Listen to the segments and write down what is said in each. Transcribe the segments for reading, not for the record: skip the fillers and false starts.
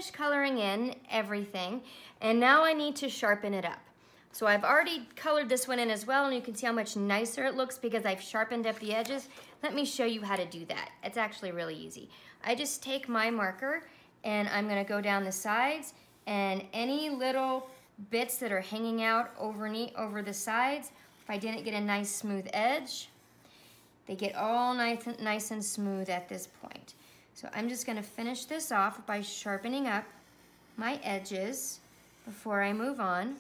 finished coloring in everything, and now I need to sharpen it up. So I've already colored this one in as well, and you can see how much nicer it looks because I've sharpened up the edges. Let me show you how to do that. It's actually really easy. I just take my marker and I'm gonna go down the sides, and any little bits that are hanging out over the sides, if I didn't get a nice smooth edge, they get all nice and smooth at this point. So I'm just gonna finish this off by sharpening up my edges before I move on.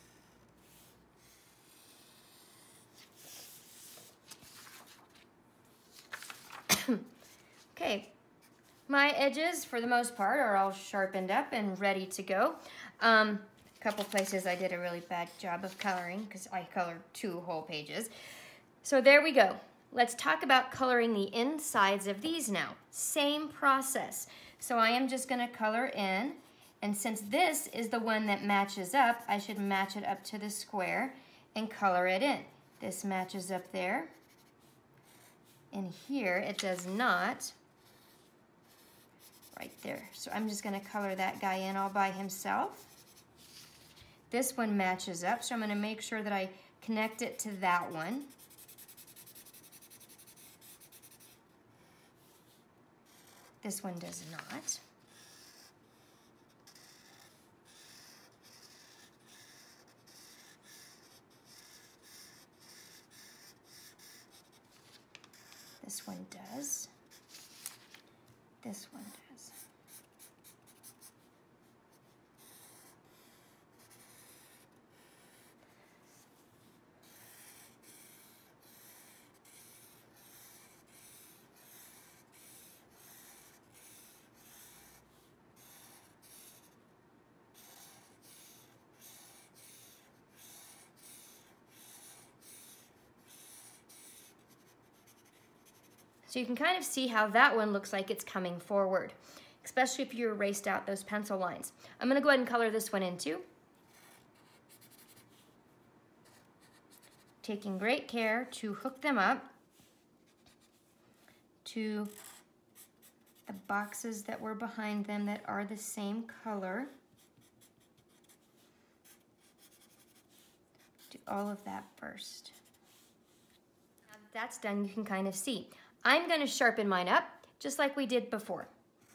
Okay, my edges for the most part are all sharpened up and ready to go. A couple places I did a really bad job of coloring because I colored 2 whole pages. So there we go. Let's talk about coloring the insides of these now. Same process. So I am just gonna color in, and since this is the one that matches up, I should match it up to the square and color it in. This matches up there. And here it does not, right there. So I'm just gonna color that guy in all by himself. This one matches up, so I'm gonna make sure that I connect it to that one. This one does not. This one does. This one does. So you can kind of see how that one looks like it's coming forward, especially if you erased out those pencil lines. I'm gonna go ahead and color this one in too. Taking great care to hook them up to the boxes that were behind them that are the same color. Do all of that first. Now that that's done, you can kind of see. I'm gonna sharpen mine up just like we did before.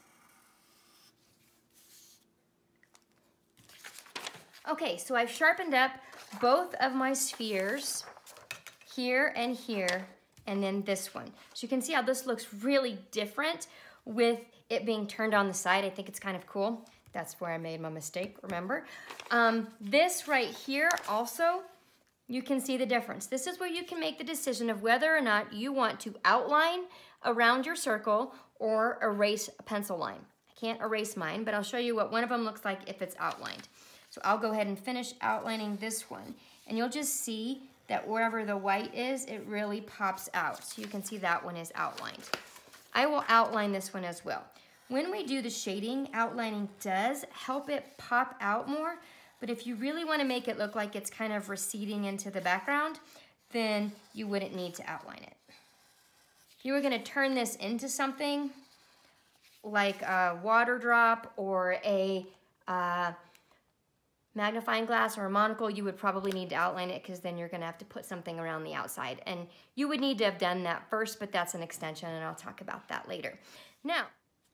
Okay, so I've sharpened up both of my spheres, here and here, and then this one. So you can see how this looks really different with it being turned on the side. I think it's kind of cool. That's where I made my mistake, remember? This right here also, you can see the difference. This is where you can make the decision of whether or not you want to outline around your circle or erase a pencil line. I can't erase mine, but I'll show you what one of them looks like if it's outlined. So I'll go ahead and finish outlining this one, and you'll just see that wherever the white is, it really pops out. So you can see that one is outlined. I will outline this one as well. When we do the shading, outlining does help it pop out more, but if you really want to make it look like it's kind of receding into the background, then you wouldn't need to outline it. If you were going to turn this into something like a water drop or a magnifying glass or a monocle, you would probably need to outline it because then you're going to have to put something around the outside. And you would need to have done that first, but that's an extension, and I'll talk about that later. Now,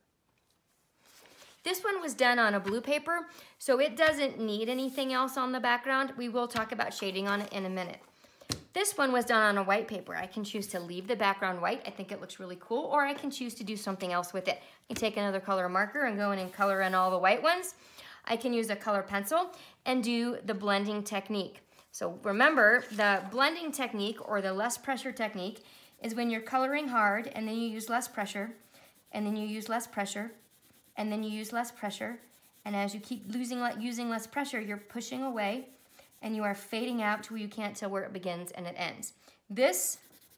this one was done on a blue paper, so it doesn't need anything else on the background. We will talk about shading on it in a minute. This one was done on a white paper. I can choose to leave the background white. I think it looks really cool, or I can choose to do something else with it. I can take another color marker and go in and color in all the white ones. I can use a color pencil and do the blending technique. So remember, the blending technique or the less pressure technique is when you're coloring hard and then you use less pressure, and then you use less pressure, and then you use less pressure, and as you keep using less pressure, you're pushing away and you are fading out to where you can't tell where it begins and it ends. This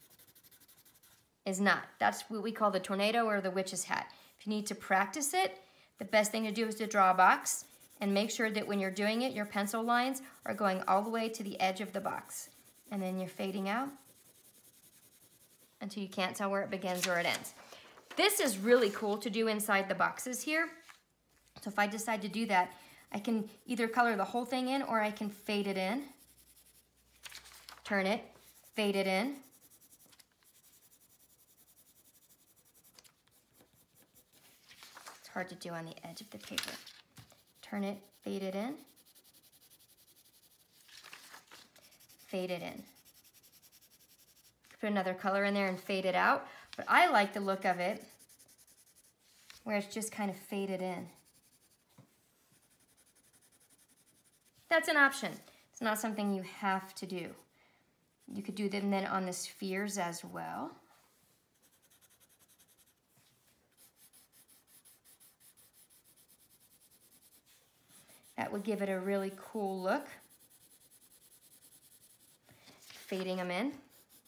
is not. That's what we call the tornado or the witch's hat. If you need to practice it, the best thing to do is to draw a box and make sure that when you're doing it, your pencil lines are going all the way to the edge of the box. And then you're fading out until you can't tell where it begins or it ends. This is really cool to do inside the boxes here. So if I decide to do that, I can either color the whole thing in or I can fade it in, turn it, fade it in. It's hard to do on the edge of the paper. Turn it, fade it in, fade it in. Put another color in there and fade it out, but I like the look of it where it's just kind of faded in. That's an option. It's not something you have to do. You could do them then on the spheres as well. That would give it a really cool look. Fading them in.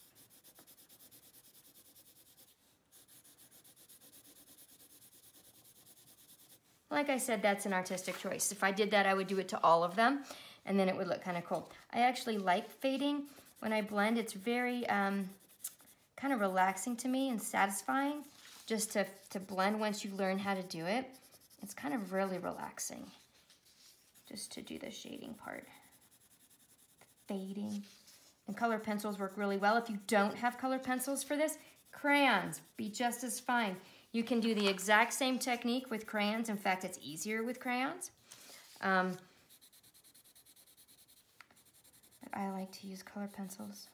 Like I said, that's an artistic choice. If I did that, I would do it to all of them, and then it would look kind of cool. I actually like fading when I blend. It's very kind of relaxing to me and satisfying just to blend once you learn how to do it. It's kind of really relaxing just to do the shading part. Fading. And color pencils work really well. If you don't have color pencils for this, crayons be just as fine. You can do the exact same technique with crayons. In fact, it's easier with crayons. But I like to use color pencils.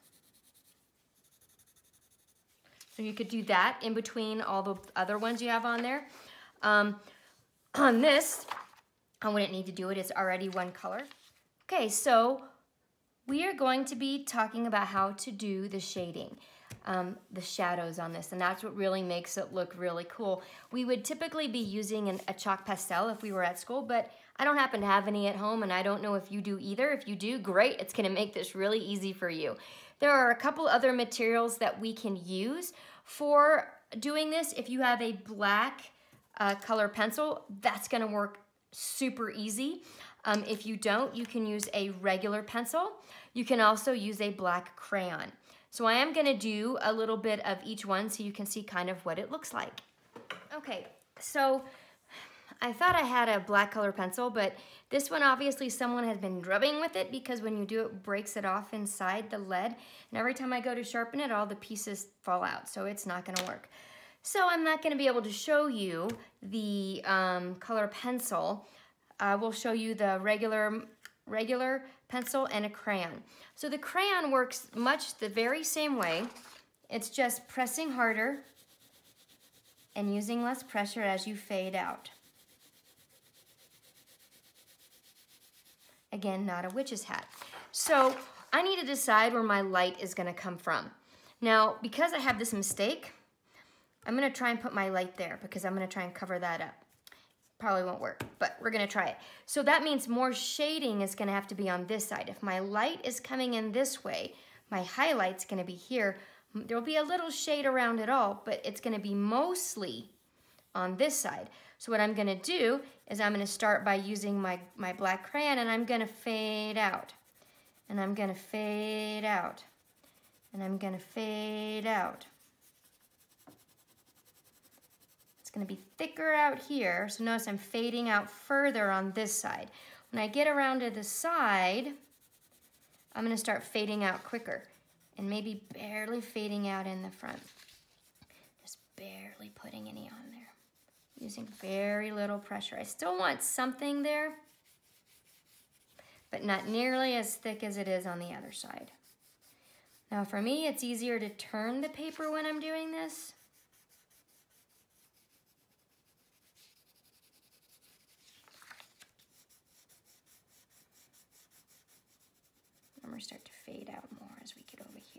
So you could do that in between all the other ones you have on there. On this, I wouldn't need to do it. It's already one color. Okay, so we are going to be talking about how to do the shading. The shadows on this, and that's what really makes it look really cool. We would typically be using a chalk pastel if we were at school, but I don't happen to have any at home, and I don't know if you do either. If you do, great. It's going to make this really easy for you. There are a couple other materials that we can use for doing this. If you have a black color pencil, that's going to work super easy. If you don't, you can use a regular pencil. You can also use a black crayon. So I am going to do a little bit of each one so you can see kind of what it looks like. Okay, so I thought I had a black color pencil, but this one obviously someone has been rubbing with it because when you do it, breaks it off inside the lead. And every time I go to sharpen it, all the pieces fall out, so it's not going to work. So I'm not going to be able to show you the color pencil. We'll show you the regular pencil and a crayon. So the crayon works much the very same way. It's just pressing harder and using less pressure as you fade out. Again, not a witch's hat. So I need to decide where my light is going to come from. Now, because I have this mistake, I'm going to try and put my light there because I'm going to try and cover that up. Probably won't work, but we're gonna try it. So that means more shading is gonna have to be on this side. If my light is coming in this way, my highlight's gonna be here. There'll be a little shade around it all, but it's gonna be mostly on this side. So what I'm gonna do is I'm gonna start by using my black crayon, and I'm gonna fade out. And I'm gonna fade out. And I'm gonna fade out. Going to be thicker out here, so notice I'm fading out further on this side. When I get around to the side, I'm going to start fading out quicker and maybe barely fading out in the front. Just barely putting any on there, using very little pressure. I still want something there, but not nearly as thick as it is on the other side. Now for me, it's easier to turn the paper when I'm doing this. I'm going to start to fade out more as we get over here.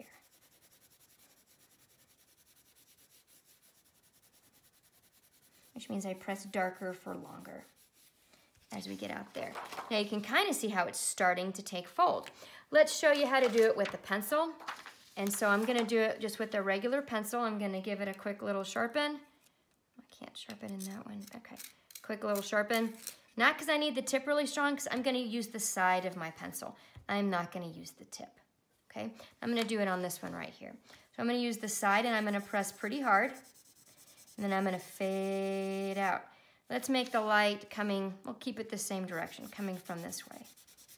Which means I press darker for longer as we get out there. Now you can kind of see how it's starting to take fold. Let's show you how to do it with the pencil. And so I'm going to do it just with a regular pencil. I'm going to give it a quick little sharpen. I can't sharpen in that one. Okay, quick little sharpen. Not because I need the tip really strong, because I'm going to use the side of my pencil. I'm not going to use the tip, okay? I'm going to do it on this one right here. So I'm going to use the side, and I'm going to press pretty hard, and then I'm going to fade out. Let's make the light coming, we'll keep it the same direction, coming from this way.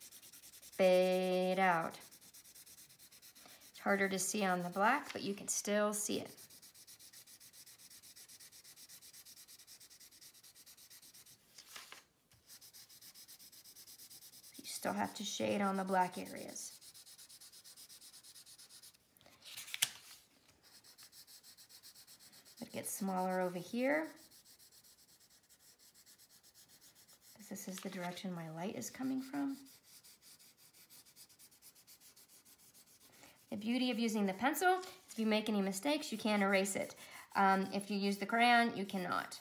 Fade out. It's harder to see on the black, but you can still see it. You still have to shade on the black areas. It gets smaller over here. This is the direction my light is coming from. The beauty of using the pencil is if you make any mistakes, you can't erase it. If you use the crayon, you cannot.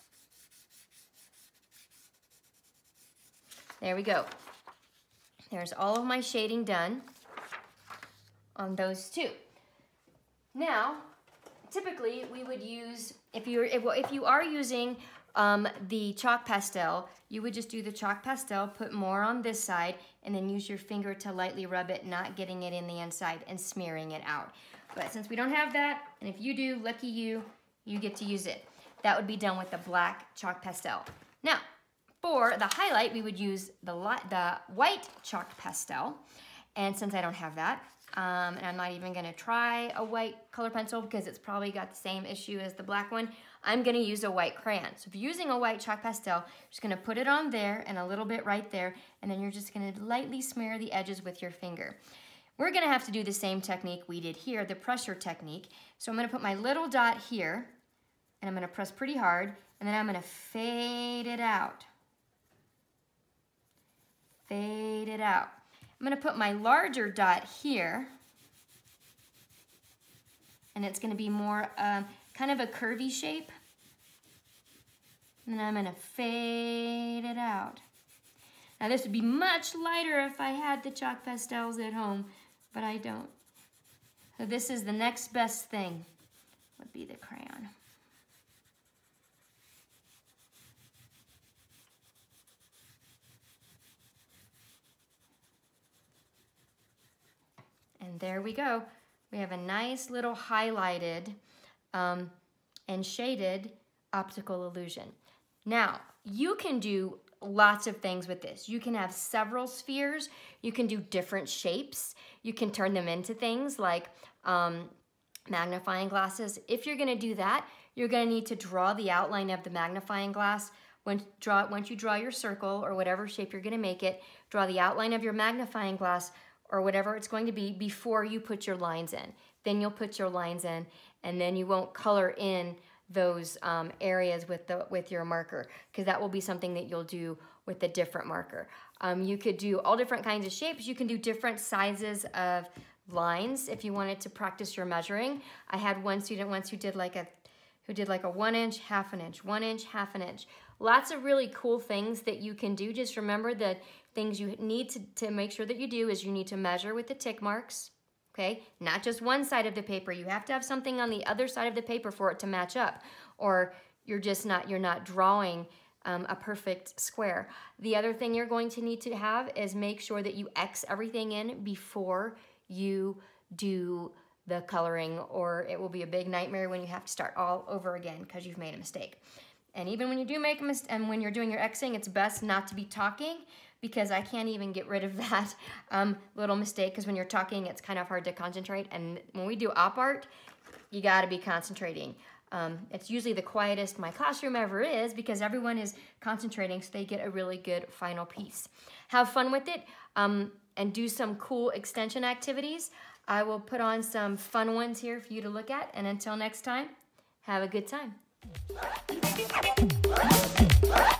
There we go. There's all of my shading done on those two. Now, typically we would use, if you are using the chalk pastel, you would just do the chalk pastel, put more on this side, and then use your finger to lightly rub it, not getting it in the inside and smearing it out. But since we don't have that, and if you do, lucky you, you get to use it. That would be done with the black chalk pastel. Now, for the highlight, we would use the white chalk pastel. And since I don't have that, and I'm not even gonna try a white color pencil because it's probably got the same issue as the black one, I'm gonna use a white crayon. So if you're using a white chalk pastel, you're just gonna put it on there and a little bit right there, and then you're just gonna lightly smear the edges with your finger. We're gonna have to do the same technique we did here, the pressure technique. So I'm gonna put my little dot here, and I'm gonna press pretty hard, and then I'm gonna fade it out. Fade it out. I'm gonna put my larger dot here, and it's gonna be more kind of a curvy shape. And then I'm gonna fade it out. Now this would be much lighter if I had the chalk pastels at home, but I don't. So this is the next best thing, would be the crayon. And there we go. We have a nice little highlighted and shaded optical illusion. Now, you can do lots of things with this. You can have several spheres. You can do different shapes. You can turn them into things like magnifying glasses. If you're gonna do that, you're gonna need to draw the outline of the magnifying glass. Once you draw your circle or whatever shape you're gonna make it, draw the outline of your magnifying glass or whatever it's going to be before you put your lines in. Then you'll put your lines in, and then you won't color in those areas with your marker, because that will be something that you'll do with a different marker. You could do all different kinds of shapes. You can do different sizes of lines if you wanted to practice your measuring. I had one student once who did like a 1 inch, half an inch, 1 inch, half an inch. Lots of really cool things that you can do. Just remember the things you need to make sure that you do is you need to measure with the tick marks, okay? Not just one side of the paper. You have to have something on the other side of the paper for it to match up, or you're not drawing a perfect square. The other thing you're going to need to have is make sure that you X everything in before you do the coloring, or it will be a big nightmare when you have to start all over again because you've made a mistake. And even when you do make a mistake, and when you're doing your Xing, it's best not to be talking, because I can't even get rid of that little mistake, because when you're talking, it's kind of hard to concentrate. And when we do op art, you gotta be concentrating. It's usually the quietest my classroom ever is, because everyone is concentrating, so they get a really good final piece. Have fun with it, and do some cool extension activities. I will put on some fun ones here for you to look at, and until next time, have a good time.